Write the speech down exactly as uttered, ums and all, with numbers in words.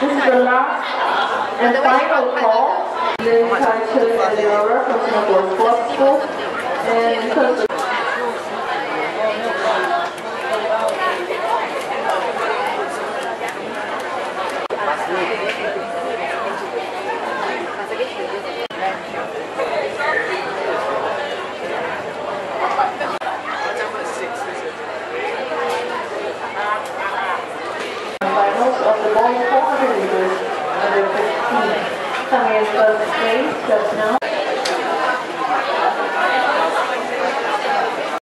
This is the last and final call. The title and the order from Singapore Sports School. And because of the boys four hundred meters under fifteen. Coming in first place just now.